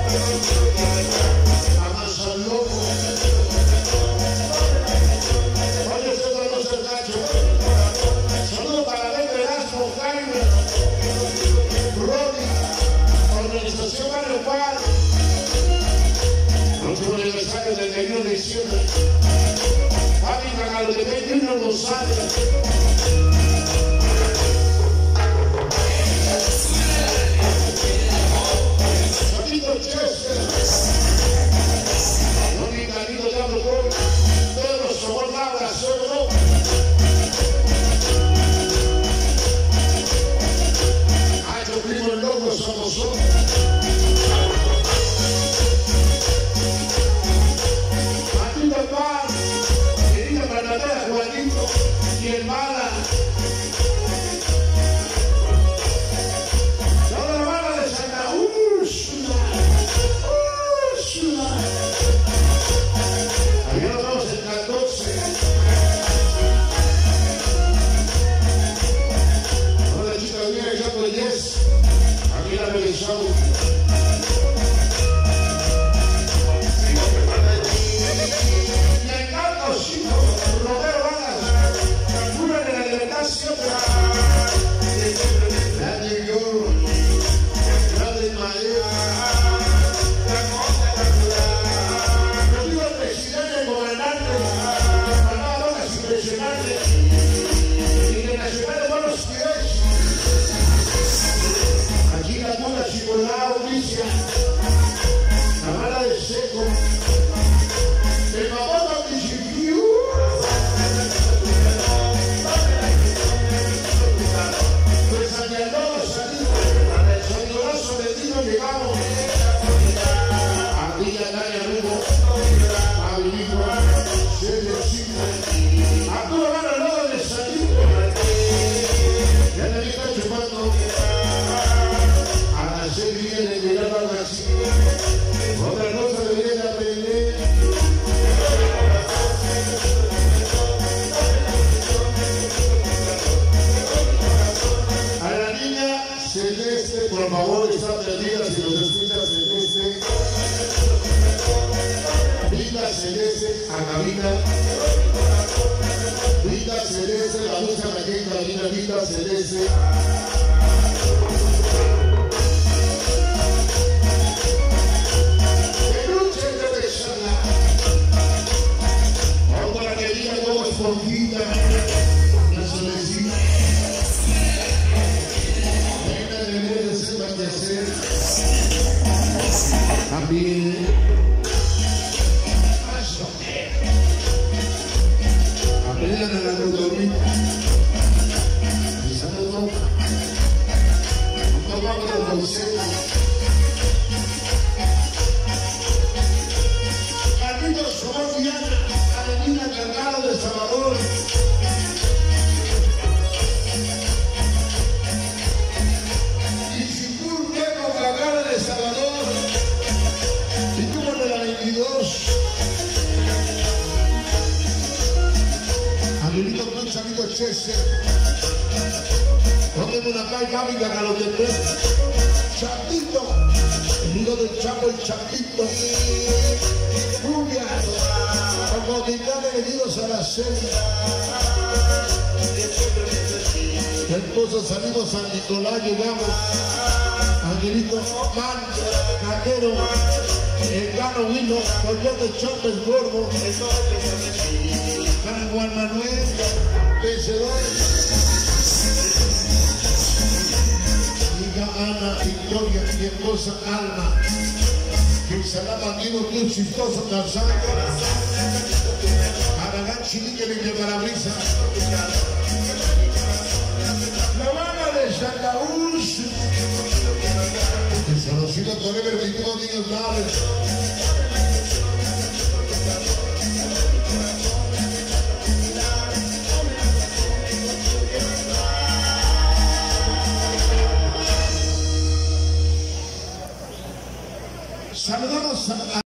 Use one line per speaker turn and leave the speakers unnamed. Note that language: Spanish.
Del 31 de diciembre, fábrica a los de 21 González. Solito Chester, no mi canito ya lo doy, todos somos nada, solo. Ay, yo primo el loco somos nosotros. Juanito y el Mala. Toda la bala de Santa Úrsula. Úrsula. Allá nos vamos el 14. Ahora chica viene echando de 10. Aquí la revisamos. Aquí la mula chicolada, Ulicia, la mala de seco, el mamón de chiquillo, pues a mi aloma salido, soy goloso de Dino, llegamos a Villa Naya Rubo, a Vinico, Celestino, a tu hermano al lado de salido, ya le está chupando. Se viene de la barra así, otra cosa debería de aprender. A la niña Celeste, por favor, está perdida si los escucha Celeste. Linda Celeste, a cabina. Linda Celeste, la luz a la cabina, linda Celeste. Esponjita, la solecita, venga debería de ser más de hacer, también, aprendan a la rodorita, quizá no vamos a los consejos. Carlitos Somos Diana, Adelina Cargado de Salvador. Y si tú Diego Cargado de Salvador, y tú de la 22. Adelito con Chavito Chester. Ponemos una calle fábrica que lo tendré. Chapito, el hijo del Chapo, el Chapito. Rubia, como titanes venidos a la serie. Entonces salimos a Nicolás, llegamos. Angelito, Man, Cajero, el Gano vino, Coyote Chope, el Gordo, San Juan Manuel, vencedor. Ana, Victoria, mi esposa Alma, que será bandido tú chistoso calzado, Aragán Chilique de Parabrisa, la banda de Santa Úrsula, el Salocito Forever, 22 niños naves. Saludamos a